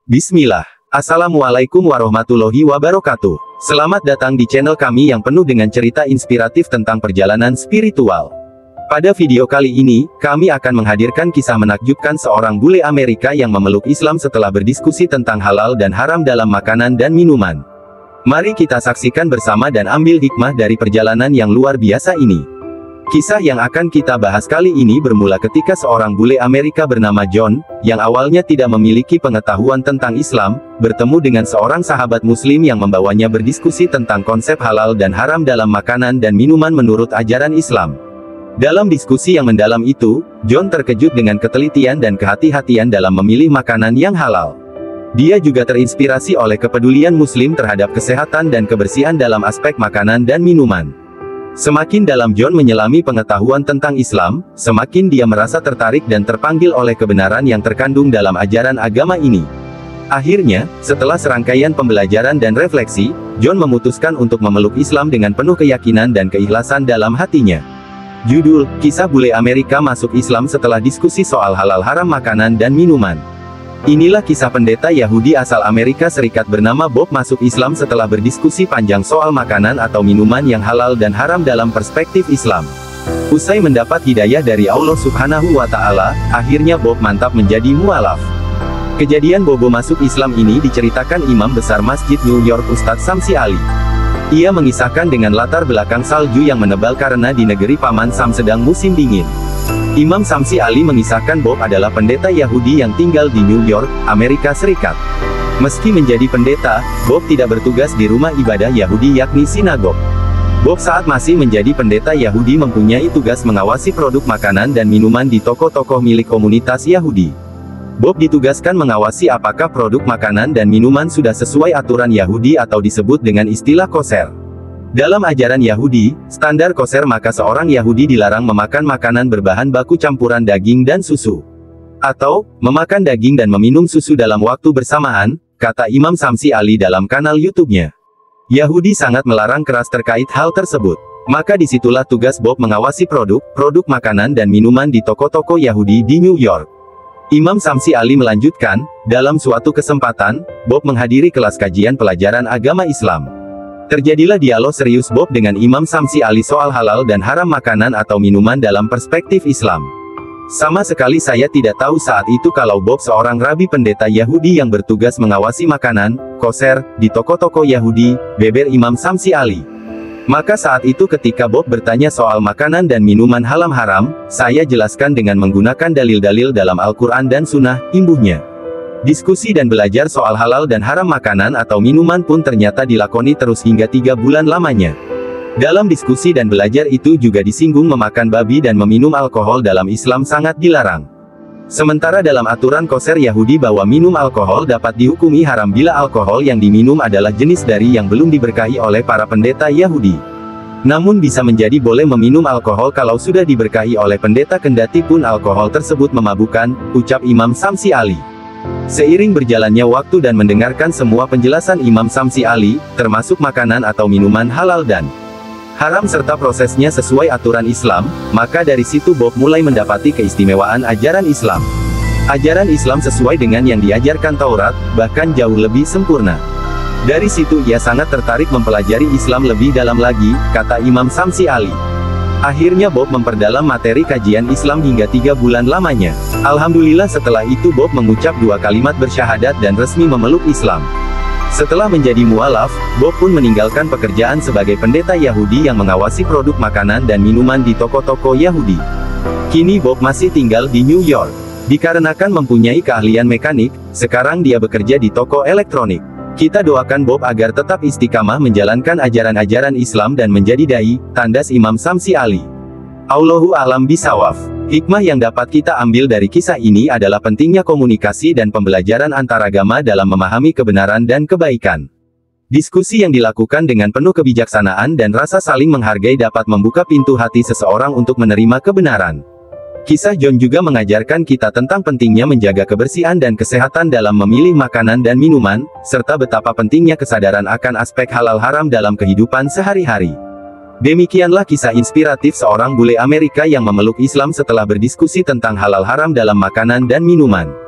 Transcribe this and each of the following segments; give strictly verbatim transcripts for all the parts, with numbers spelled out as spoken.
Bismillah. Assalamualaikum warahmatullahi wabarakatuh. Selamat datang di channel kami yang penuh dengan cerita inspiratif tentang perjalanan spiritual. Pada video kali ini, kami akan menghadirkan kisah menakjubkan seorang bule Amerika yang memeluk Islam setelah berdiskusi tentang halal dan haram dalam makanan dan minuman. Mari kita saksikan bersama dan ambil hikmah dari perjalanan yang luar biasa ini. Kisah yang akan kita bahas kali ini bermula ketika seorang bule Amerika bernama John, yang awalnya tidak memiliki pengetahuan tentang Islam, bertemu dengan seorang sahabat muslim yang membawanya berdiskusi tentang konsep halal dan haram dalam makanan dan minuman menurut ajaran Islam. Dalam diskusi yang mendalam itu, John terkejut dengan ketelitian dan kehati-hatian dalam memilih makanan yang halal. Dia juga terinspirasi oleh kepedulian muslim terhadap kesehatan dan kebersihan dalam aspek makanan dan minuman. Semakin dalam John menyelami pengetahuan tentang Islam, semakin dia merasa tertarik dan terpanggil oleh kebenaran yang terkandung dalam ajaran agama ini. Akhirnya, setelah serangkaian pembelajaran dan refleksi, John memutuskan untuk memeluk Islam dengan penuh keyakinan dan keikhlasan dalam hatinya. Judul, Kisah Bule Amerika Masuk Islam Setelah Diskusi Soal Halal Haram Makanan dan Minuman. Inilah kisah pendeta Yahudi asal Amerika Serikat bernama Bob masuk Islam setelah berdiskusi panjang soal makanan atau minuman yang halal dan haram dalam perspektif Islam. Usai mendapat hidayah dari Allah Subhanahu wa Ta'ala, akhirnya Bob mantap menjadi mualaf. Kejadian Bobo masuk Islam ini diceritakan Imam Besar Masjid New York Ustadz Samsi Ali. Ia mengisahkan dengan latar belakang salju yang menebal karena di negeri Paman Sam sedang musim dingin. Imam Samsi Ali mengisahkan Bob adalah pendeta Yahudi yang tinggal di New York, Amerika Serikat. Meski menjadi pendeta, Bob tidak bertugas di rumah ibadah Yahudi yakni sinagog. Bob saat masih menjadi pendeta Yahudi mempunyai tugas mengawasi produk makanan dan minuman di toko-toko milik komunitas Yahudi. Bob ditugaskan mengawasi apakah produk makanan dan minuman sudah sesuai aturan Yahudi atau disebut dengan istilah kosher. Dalam ajaran Yahudi, standar kosher maka seorang Yahudi dilarang memakan makanan berbahan baku campuran daging dan susu. Atau, memakan daging dan meminum susu dalam waktu bersamaan, kata Imam Samsi Ali dalam kanal YouTube-nya. Yahudi sangat melarang keras terkait hal tersebut. Maka disitulah tugas Bob mengawasi produk-produk makanan dan minuman di toko-toko Yahudi di New York. Imam Samsi Ali melanjutkan, dalam suatu kesempatan, Bob menghadiri kelas kajian pelajaran agama Islam. Terjadilah dialog serius Bob dengan Imam Samsi Ali soal halal dan haram makanan atau minuman dalam perspektif Islam. Sama sekali saya tidak tahu saat itu kalau Bob seorang rabi pendeta Yahudi yang bertugas mengawasi makanan, kosher, di toko-toko Yahudi, beber Imam Samsi Ali. Maka saat itu ketika Bob bertanya soal makanan dan minuman haram haram, saya jelaskan dengan menggunakan dalil-dalil dalam Al-Quran dan Sunnah, imbuhnya. Diskusi dan belajar soal halal dan haram makanan atau minuman pun ternyata dilakoni terus hingga tiga bulan lamanya. Dalam diskusi dan belajar itu juga disinggung memakan babi dan meminum alkohol dalam Islam sangat dilarang. Sementara dalam aturan kosher Yahudi bahwa minum alkohol dapat dihukumi haram bila alkohol yang diminum adalah jenis dari yang belum diberkahi oleh para pendeta Yahudi. Namun bisa menjadi boleh meminum alkohol kalau sudah diberkahi oleh pendeta kendati pun alkohol tersebut memabukkan, ucap Imam Samsi Ali. Seiring berjalannya waktu dan mendengarkan semua penjelasan Imam Samsi Ali, termasuk makanan atau minuman halal dan haram serta prosesnya sesuai aturan Islam, maka dari situ Bob mulai mendapati keistimewaan ajaran Islam. Ajaran Islam sesuai dengan yang diajarkan Taurat, bahkan jauh lebih sempurna. Dari situ ia sangat tertarik mempelajari Islam lebih dalam lagi, kata Imam Samsi Ali. Akhirnya Bob memperdalam materi kajian Islam hingga tiga bulan lamanya. Alhamdulillah setelah itu Bob mengucap dua kalimat bersyahadat dan resmi memeluk Islam. Setelah menjadi mualaf, Bob pun meninggalkan pekerjaan sebagai pendeta Yahudi yang mengawasi produk makanan dan minuman di toko-toko Yahudi. Kini Bob masih tinggal di New York. Dikarenakan mempunyai keahlian mekanik, sekarang dia bekerja di toko elektronik. Kita doakan Bob agar tetap istiqamah menjalankan ajaran-ajaran Islam dan menjadi dai, tandas Imam Samsi Ali. Allahu a'lam bishawab. Hikmah yang dapat kita ambil dari kisah ini adalah pentingnya komunikasi dan pembelajaran antaragama dalam memahami kebenaran dan kebaikan. Diskusi yang dilakukan dengan penuh kebijaksanaan dan rasa saling menghargai dapat membuka pintu hati seseorang untuk menerima kebenaran. Kisah John juga mengajarkan kita tentang pentingnya menjaga kebersihan dan kesehatan dalam memilih makanan dan minuman, serta betapa pentingnya kesadaran akan aspek halal haram dalam kehidupan sehari-hari. Demikianlah kisah inspiratif seorang bule Amerika yang memeluk Islam setelah berdiskusi tentang halal haram dalam makanan dan minuman.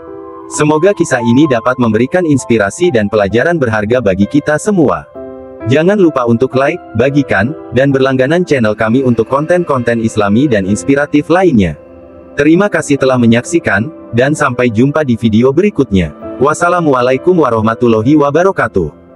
Semoga kisah ini dapat memberikan inspirasi dan pelajaran berharga bagi kita semua. Jangan lupa untuk like, bagikan, dan berlangganan channel kami untuk konten-konten Islami dan inspiratif lainnya. Terima kasih telah menyaksikan, dan sampai jumpa di video berikutnya. Wassalamualaikum warahmatullahi wabarakatuh.